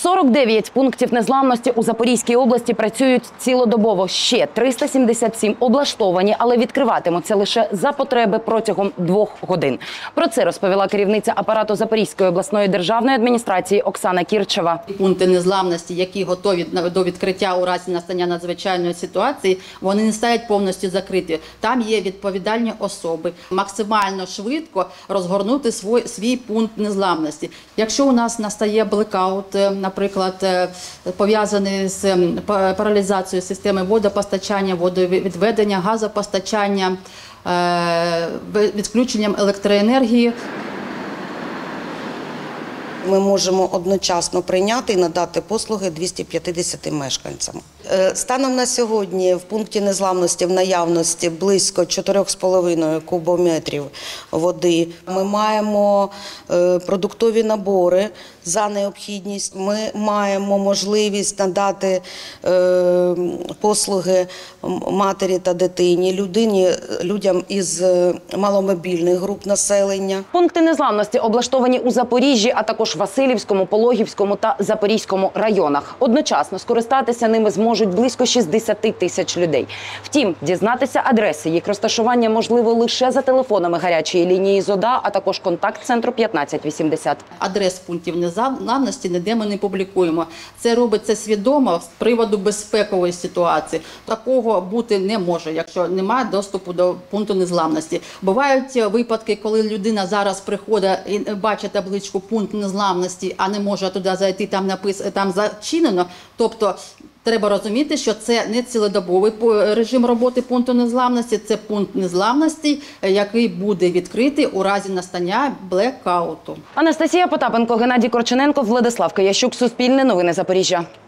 49 пунктів незламності у Запорізькій області працюють цілодобово. Ще 377 облаштовані, але відкриватимуться лише за потреби протягом 2 годин. Про це розповіла керівниця апарату Запорізької обласної державної адміністрації Оксана Кірчева. Пункти незламності, які готові до відкриття у разі настання надзвичайної ситуації, вони не стоять повністю закриті. Там є відповідальні особи. Максимально швидко розгорнути свій пункт незламності. Якщо у нас настає блекаут, наприклад, пов'язаний з паралізацією системи водопостачання, водовідведення, газопостачання, відключенням електроенергії, ми можемо одночасно прийняти і надати послуги 250 мешканцям. Станом на сьогодні в пункті незламності в наявності близько 4,5 кубометрів води. Ми маємо продуктові набори за необхідність. Ми маємо можливість надати послуги матері та дитині, людям із маломобільних груп населення. Пункти незламності облаштовані у Запоріжжі, а також Василівському, Пологівському та Запорізькому районах. Одночасно скористатися ними зможуть близько 60 тисяч людей. Втім, дізнатися адреси їх розташування можливо лише за телефонами гарячої лінії ЗОДА, а також контакт-центру 1580. Адрес пунктів незламності ніде ми не публікуємо. Це робиться свідомо з приводу безпекової ситуації. Такого бути не може, якщо немає доступу до пункту незламності. Бувають випадки, коли людина зараз приходить і бачить табличку «Пункт незламності», а не може туди зайти, там зачинено. Тобто треба розуміти, що це не цілодобовий режим роботи пункту незламності, це пункт незламності, який буде відкритий у разі настання блекауту. Анастасія Потапенко, Геннадій Корчененко, Владислав Киящук, Суспільне новини Запоріжжя.